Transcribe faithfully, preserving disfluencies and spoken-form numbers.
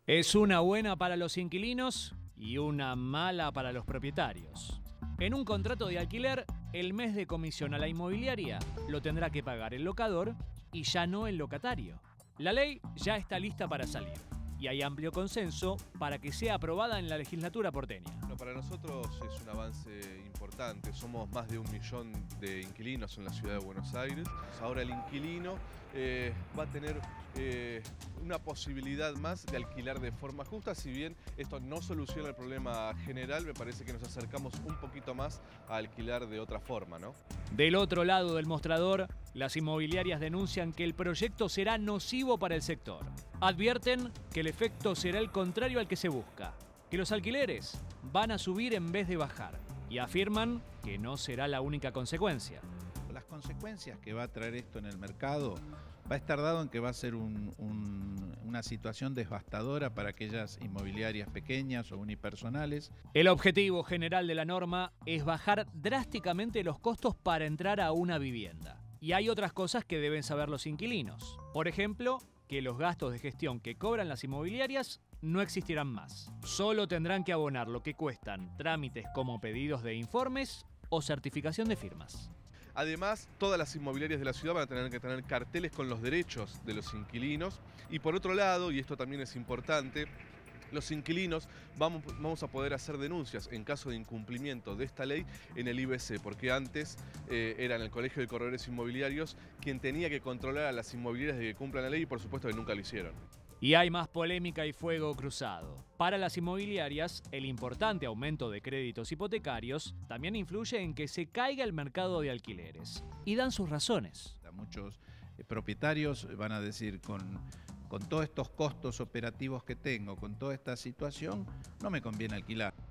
Es una buena para los inquilinos y una mala para los propietarios. En un contrato de alquiler, el mes de comisión a la inmobiliaria lo tendrá que pagar el locador y ya no el locatario. La ley ya está lista para salir y hay amplio consenso para que sea aprobada en la legislatura porteña. Bueno, para nosotros es un avance importante. Somos más de un millón de inquilinos en la ciudad de Buenos Aires. Ahora el inquilino eh, va a tener eh, una posibilidad más de alquilar de forma justa. Si bien esto no soluciona el problema general, me parece que nos acercamos un poquito más a alquilar de otra forma, ¿no? Del otro lado del mostrador, las inmobiliarias denuncian que el proyecto será nocivo para el sector. Advierten que el efecto será el contrario al que se busca, que los alquileres van a subir en vez de bajar, y afirman que no será la única consecuencia. Las consecuencias que va a traer esto en el mercado va a estar dado en que va a ser un, un, una situación devastadora para aquellas inmobiliarias pequeñas o unipersonales. El objetivo general de la norma es bajar drásticamente los costos para entrar a una vivienda. Y hay otras cosas que deben saber los inquilinos. Por ejemplo, que los gastos de gestión que cobran las inmobiliarias no existirán más. Solo tendrán que abonar lo que cuestan trámites como pedidos de informes o certificación de firmas. Además, todas las inmobiliarias de la ciudad van a tener que tener carteles con los derechos de los inquilinos. Y por otro lado, y esto también es importante, los inquilinos vamos, vamos a poder hacer denuncias en caso de incumplimiento de esta ley en el I B C, porque antes eh, era en el Colegio de Corredores Inmobiliarios quien tenía que controlar a las inmobiliarias de que cumplan la ley y por supuesto que nunca lo hicieron. Y hay más polémica y fuego cruzado. Para las inmobiliarias, el importante aumento de créditos hipotecarios también influye en que se caiga el mercado de alquileres. Y dan sus razones. Muchos eh, propietarios van a decir, con, con todos estos costos operativos que tengo, con toda esta situación, no me conviene alquilar.